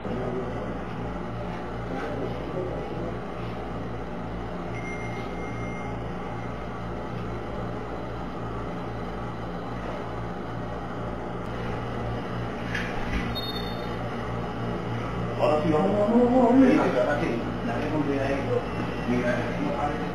Ahora sí, vamos. Ahora sí, dale con cuidadito. Mira, no parece.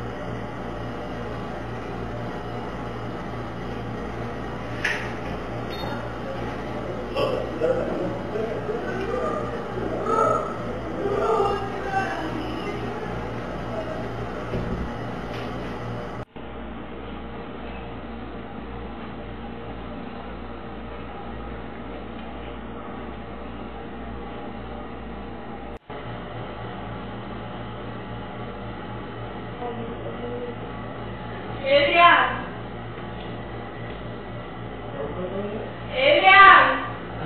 Elian! Elian!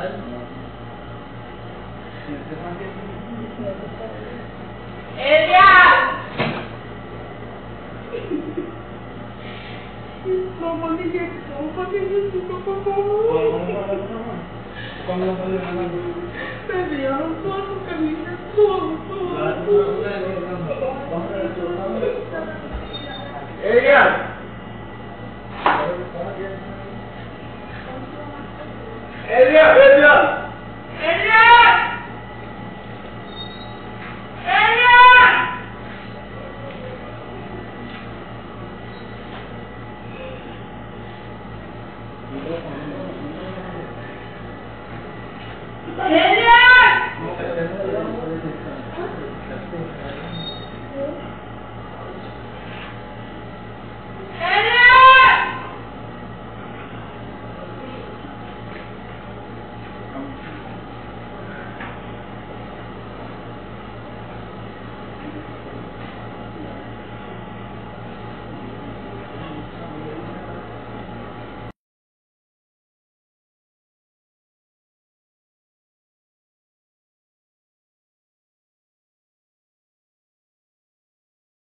Elian! Mamá, dije, ¿cómo necesito, por favor? Me enviaron todo, Camila, todo. ¡Elian! ¡Elian! ¡Elian! ¡Elian! ¡Elian!